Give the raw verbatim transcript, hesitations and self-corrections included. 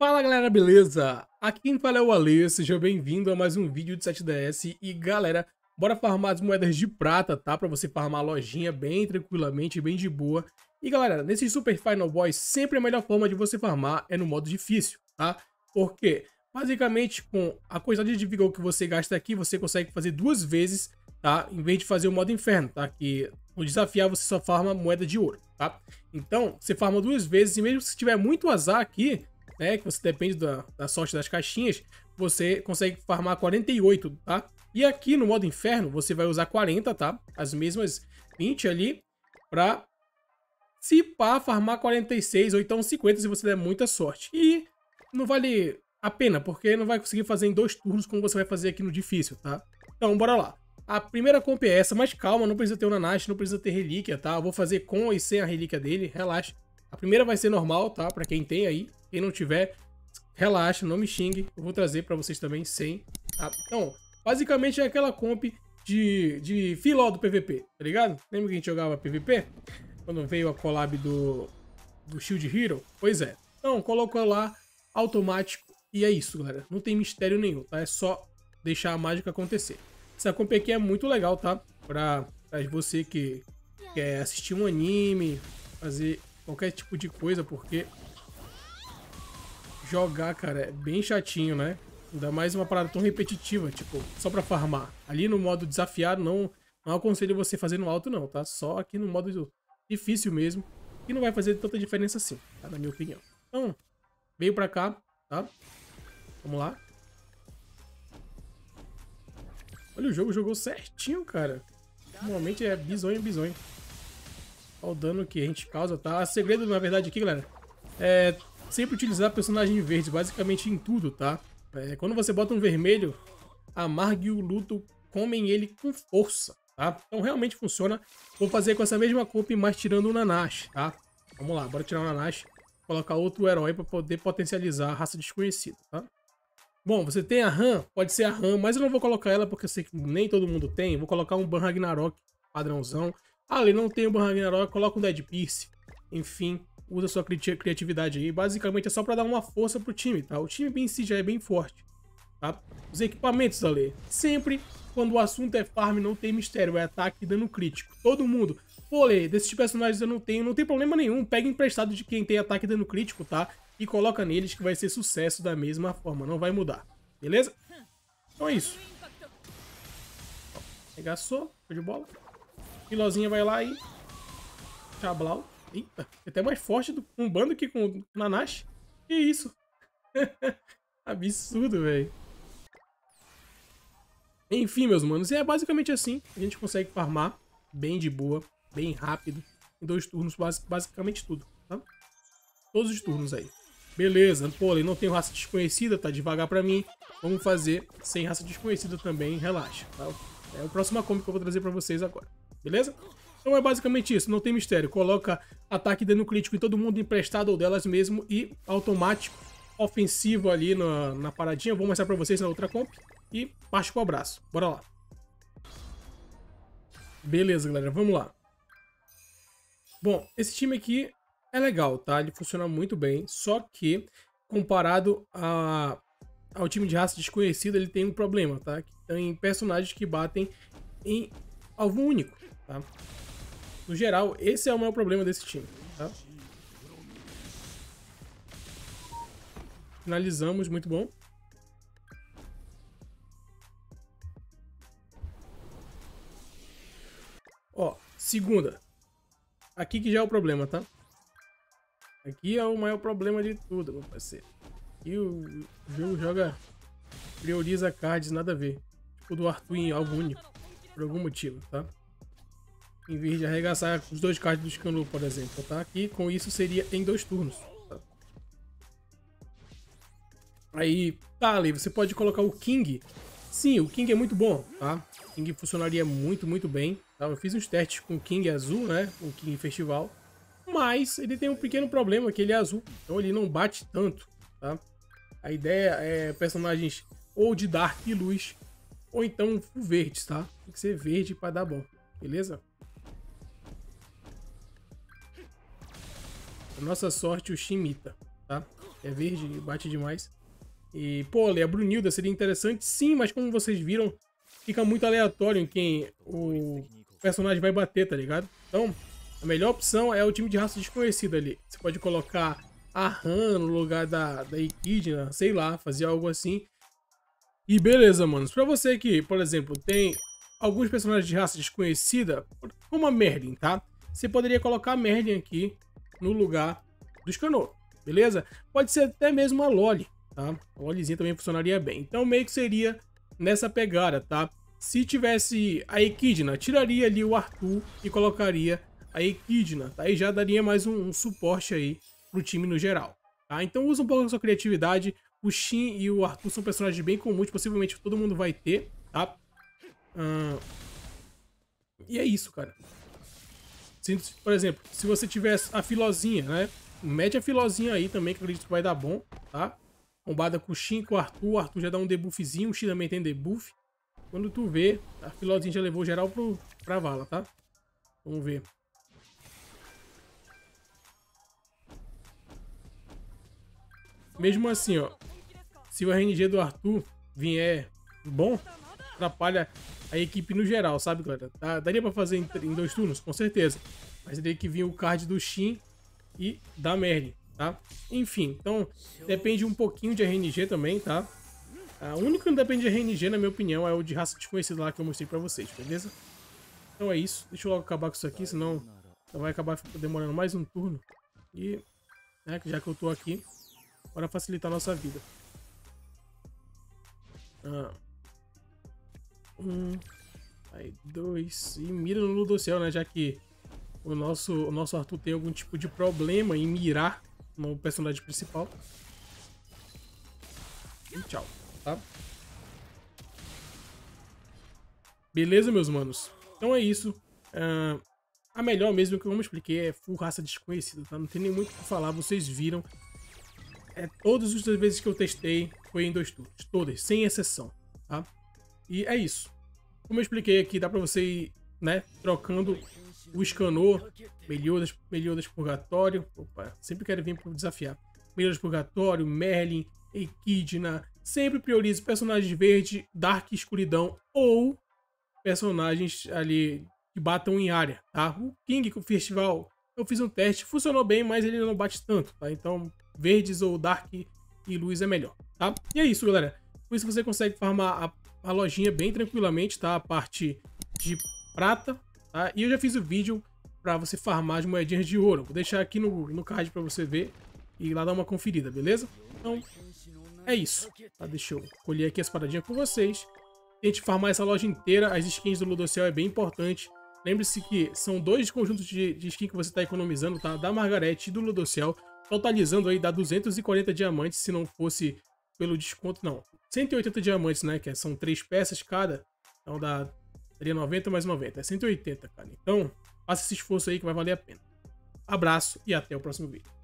Fala galera, beleza? Aqui quem fala é o Ale, seja bem-vindo a mais um vídeo de sete D S. E galera, bora farmar as moedas de prata, tá? Pra você farmar a lojinha bem tranquilamente, bem de boa. E galera, nesse Super Final Boss, sempre a melhor forma de você farmar é no modo difícil, tá? Porque, basicamente, com a quantidade de vigor que você gasta aqui, você consegue fazer duas vezes, tá? Em vez de fazer o modo inferno, tá? Que no desafiar você só farma moeda de ouro, tá? Então, você farma duas vezes e mesmo se tiver muito azar aqui, né, que você depende da, da sorte das caixinhas, você consegue farmar quarenta e oito, tá? E aqui no modo inferno, você vai usar quarenta, tá? As mesmas vinte ali, pra se pá, farmar quarenta e seis ou então cinquenta se você der muita sorte. E não vale a pena, porque não vai conseguir fazer em dois turnos como você vai fazer aqui no difícil, tá? Então, bora lá. A primeira comp é essa, mas calma, não precisa ter o Nanashi, não precisa ter relíquia, tá? Eu vou fazer com e sem a relíquia dele, relaxa. A primeira vai ser normal, tá? Pra quem tem aí. Quem não tiver, relaxa, não me xingue. Eu vou trazer pra vocês também sem, tá? Então, basicamente é aquela comp de, de filó do P V P, tá ligado? Lembra que a gente jogava P V P? Quando veio a collab do, do Shield Hero? Pois é. Então, colocou lá, automático. E é isso, galera. Não tem mistério nenhum, tá? É só deixar a mágica acontecer. Essa comp aqui é muito legal, tá? Pra, pra você que quer assistir um anime, fazer qualquer tipo de coisa, porque jogar, cara, é bem chatinho, né? Ainda mais uma parada tão repetitiva, tipo, só pra farmar. Ali no modo desafiado, não, não aconselho você fazer no alto, não, tá? Só aqui no modo difícil mesmo, que não vai fazer tanta diferença assim, tá? Na minha opinião. Então, veio pra cá, tá? Vamos lá. Olha, o jogo jogou certinho, cara. Normalmente é bizonho, bizonho. Olha o dano que a gente causa, tá? O segredo, na verdade, aqui, galera, é sempre utilizar personagem verde, basicamente em tudo, tá? É, quando você bota um vermelho, a Marg e o Luto comem ele com força, tá? Então realmente funciona. Vou fazer com essa mesma comp, mas tirando o Nanashi, tá? Vamos lá, bora tirar o Nanashi, colocar outro herói para poder potencializar a raça desconhecida, tá? Bom, você tem a Han, pode ser a Han, mas eu não vou colocar ela porque eu sei que nem todo mundo tem. Vou colocar um Ban Ragnarok padrãozão. Ah, ali não tem o Ban Ragnarok, coloca um Dead Pierce. Enfim, usa sua cri criatividade aí. Basicamente é só pra dar uma força pro time, tá? O time em si já é bem forte, tá? Os equipamentos, ali, sempre quando o assunto é farm não tem mistério, é ataque e dano crítico. Todo mundo, pô, Lê, desses personagens eu não tenho, não tem problema nenhum. Pega emprestado de quem tem ataque e dano crítico, tá? E coloca neles que vai ser sucesso da mesma forma, não vai mudar, beleza? Então é isso. Regaçou, show de bola. Pilozinha vai lá e... Chablau. Eita, é até mais forte do, com um bando que com o Nanashi. Que isso? Absurdo, velho. Enfim, meus manos, é basicamente assim. A gente consegue farmar bem de boa, bem rápido. Em dois turnos, basicamente tudo, tá? Todos os turnos aí. Beleza, pô, ele não tem raça desconhecida, tá devagar pra mim. Vamos fazer sem raça desconhecida também, relaxa, tá? É a próxima comp que eu vou trazer pra vocês agora, beleza? Então é basicamente isso, não tem mistério. Coloca ataque e dano crítico em todo mundo emprestado ou delas mesmo e automático, ofensivo ali na, na paradinha. Vou mostrar pra vocês na outra comp e parte pro abraço. Bora lá. Beleza, galera, vamos lá. Bom, esse time aqui é legal, tá? Ele funciona muito bem, só que comparado a, ao time de raça desconhecida, ele tem um problema, tá? Tem personagens que batem em alvo único, tá? No geral, esse é o maior problema desse time, tá? Finalizamos, muito bom. Ó, segunda. Aqui que já é o problema, tá? Aqui é o maior problema de tudo, meu parceiro. Aqui o jogo joga... prioriza cards, nada a ver. Tipo do Arthur em alvo único. Por algum motivo, tá? Em vez de arregaçar os dois cards do Scanlu, por exemplo, tá? Aqui com isso seria em dois turnos, tá? Aí, tá ali, você pode colocar o King. Sim, o King é muito bom, tá? O King funcionaria muito, muito bem, tá? Eu fiz uns testes com o King azul, né? O King Festival. Mas ele tem um pequeno problema, que ele é azul. Então ele não bate tanto, tá? A ideia é personagens ou de Dark e Luz, ou então verdes, tá? Tem que ser verde para dar bom, beleza? Pra nossa sorte, o Shimita, tá? É verde, bate demais. E, pô, a Brunilda seria interessante, sim, mas como vocês viram, fica muito aleatório em quem o personagem vai bater, tá ligado? Então, a melhor opção é o time de raça desconhecida ali. Você pode colocar a Han no lugar da, da Equidna, sei lá, fazer algo assim. E beleza, manos. Pra você que, por exemplo, tem alguns personagens de raça desconhecida, como a Merlin, tá? Você poderia colocar a Merlin aqui no lugar do Scanor, beleza? Pode ser até mesmo a Loli, tá? A Lolizinha também funcionaria bem. Então meio que seria nessa pegada, tá? Se tivesse a Equidna, tiraria ali o Arthur e colocaria a Equidna, tá? E já daria mais um, um suporte aí pro time no geral, tá? Então usa um pouco a sua criatividade. O Shin e o Arthur são personagens bem comuns, possivelmente todo mundo vai ter, tá? Hum... E é isso, cara. Se, por exemplo, se você tivesse a Filozinha, né? Mete a Filozinha aí também, que eu acredito que vai dar bom, tá? Combada com o Shin e com o Arthur. O Arthur já dá um debuffzinho, o Shin também tem debuff. Quando tu vê, a Filozinha já levou geral pro, pra vala, tá? Vamos ver. Mesmo assim, ó. Se o R N G do Arthur vier bom, atrapalha a equipe no geral, sabe, galera? Tá, daria pra fazer em, em dois turnos, com certeza. Mas teria que vir o card do Shin e da Merlin, tá? Enfim, então depende um pouquinho de R N G também, tá? O único que não depende de R N G, na minha opinião, é o de raça desconhecida lá que eu mostrei pra vocês, beleza? Então é isso. Deixa eu logo acabar com isso aqui, senão vai acabar demorando mais um turno. E, né, já que eu tô aqui, bora facilitar a nossa vida. Ah. Um. Aí, dois. E mira no Ludociel, né? Já que o nosso, o nosso Arthur tem algum tipo de problema em mirar no personagem principal. E tchau, tá? Beleza, meus manos? Então é isso. Uh, a melhor mesmo, que eu expliquei, é full raça desconhecida, tá? Não tem nem muito o que falar, vocês viram. É, todas as vezes que eu testei foi em dois turnos. Todas, sem exceção, tá? E é isso. Como eu expliquei aqui, dá pra você ir, né, trocando o Scanor, Meliodas, Meliodas Purgatório. Opa, sempre quero vir para desafiar. Meliodas Purgatório, Merlin, Equidna. Sempre priorize personagens verde, Dark Escuridão ou personagens ali que batam em área, tá? O King, com o Festival, eu fiz um teste, funcionou bem, mas ele não bate tanto, tá? Então, verdes ou Dark e Luz é melhor, tá? E é isso, galera. Com isso você consegue farmar a, a lojinha bem tranquilamente, tá? A parte de prata, tá? E eu já fiz o vídeo para você farmar as moedinhas de ouro. Vou deixar aqui no, no card para você ver e lá dar uma conferida, beleza? Então, é isso, tá? Deixa eu colher aqui as paradinhas com vocês. Tente farmar essa loja inteira. As skins do Ludociel é bem importante. Lembre-se que são dois conjuntos de, de skin que você está economizando, tá? Da Margarete e do Ludociel. Totalizando aí dá duzentos e quarenta diamantes, se não fosse pelo desconto, não. cento e oitenta diamantes, né? Que são três peças cada. Então dá, daria noventa mais noventa. É cento e oitenta, cara. Então, faça esse esforço aí que vai valer a pena. Abraço e até o próximo vídeo.